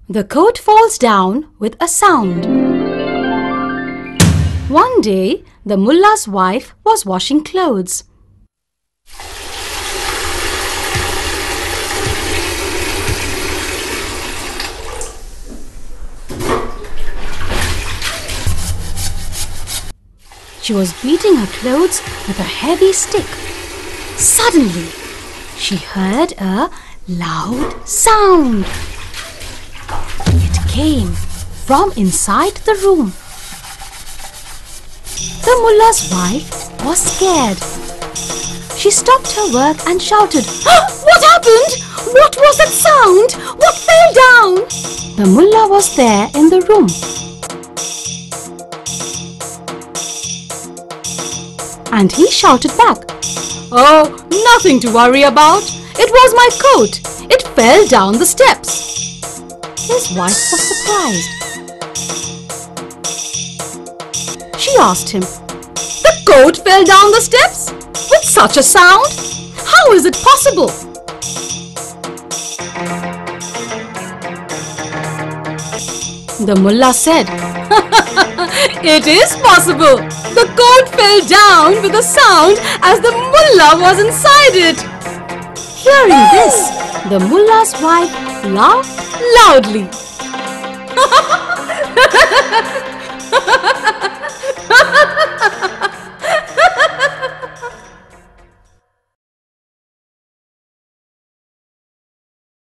The coat falls down with a sound. One day, the mullah's wife was washing clothes. She was beating her clothes with a heavy stick. Suddenly, she heard a loud sound. It came from inside the room. The mullah's wife was scared. She stopped her work and shouted, "What happened? What was that sound? What fell down?" The mullah was there in the room. And he shouted back, "Oh, nothing to worry about. It was my coat. It fell down the steps." His wife was surprised. She asked him, "The coat fell down the steps? With such a sound? How is it possible?" The mullah said, "It is possible. The coat fell down with a sound as the mullah was inside it." Hearing this, the mullah's wife laughed loudly.